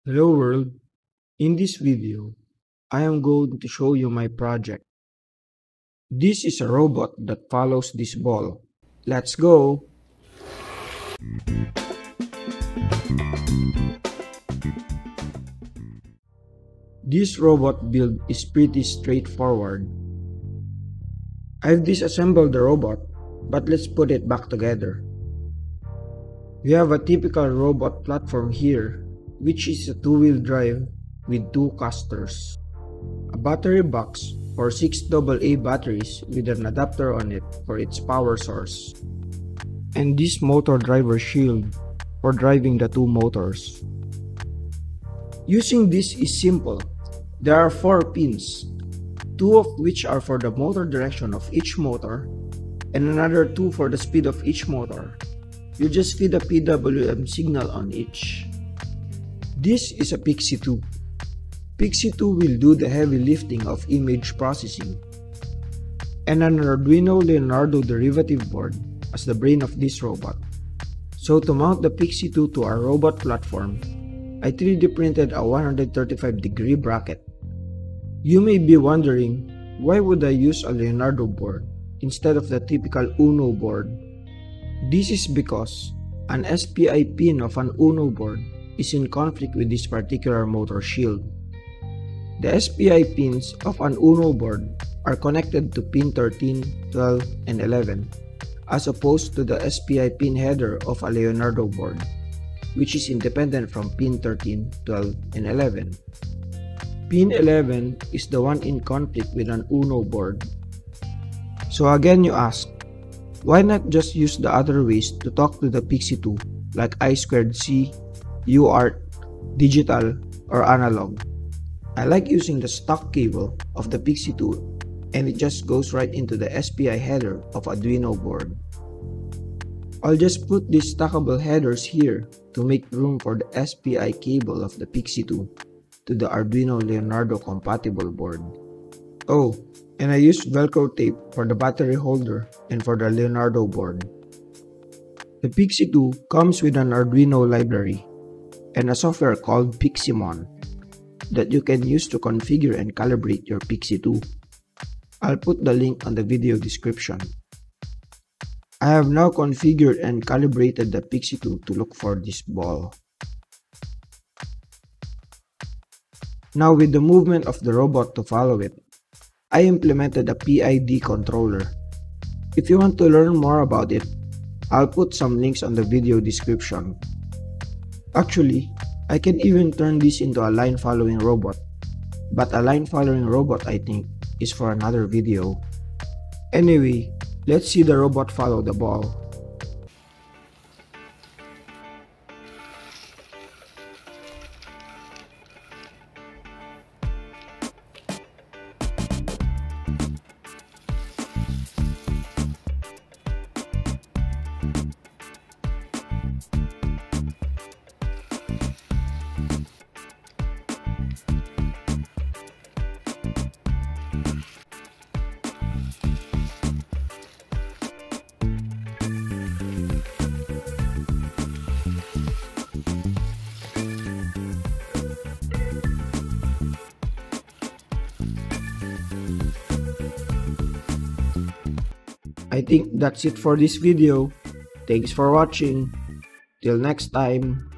Hello world, in this video, I am going to show you my project. This is a robot that follows this ball. Let's go! This robot build is pretty straightforward. I've disassembled the robot, but let's put it back together. We have a typical robot platform here, which is a two-wheel drive with two casters. A battery box for 6 AA batteries with an adapter on it for its power source. And this motor driver shield for driving the two motors. Using this is simple. There are 4 pins, 2 of which are for the motor direction of each motor, and another 2 for the speed of each motor. You just feed a PWM signal on each. This is a Pixie 2. Pixie 2 will do the heavy lifting of image processing, and an Arduino Leonardo derivative board as the brain of this robot. So to mount the Pixie 2 to our robot platform, I 3D printed a 135-degree bracket. You may be wondering, why would I use a Leonardo board instead of the typical Uno board? This is because an SPI pin of an Uno board is in conflict with this particular motor shield. The SPI pins of an Uno board are connected to pin 13, 12, and 11, as opposed to the SPI pin header of a Leonardo board, which is independent from pin 13, 12, and 11. Pin 11 is the one in conflict with an Uno board. So again you ask, why not just use the other ways to talk to the Pixie 2 like I2C, UART, digital, or analog? I like using the stock cable of the Pixie 2 and it just goes right into the SPI header of Arduino board. I'll just put these stackable headers here to make room for the SPI cable of the Pixie 2 to the Arduino Leonardo compatible board. Oh, and I used Velcro tape for the battery holder and for the Leonardo board. The Pixie 2 comes with an Arduino library and a software called Piximon that you can use to configure and calibrate your Pixie 2. I'll put the link on the video description. I have now configured and calibrated the Pixie 2 to look for this ball. Now with the movement of the robot to follow it, I implemented a PID controller. If you want to learn more about it, I'll put some links on the video description. Actually, I can even turn this into a line following robot, but a line following robot I think is for another video. Anyway, let's see the robot follow the ball. I think that's it for this video. Thanks for watching. Till next time.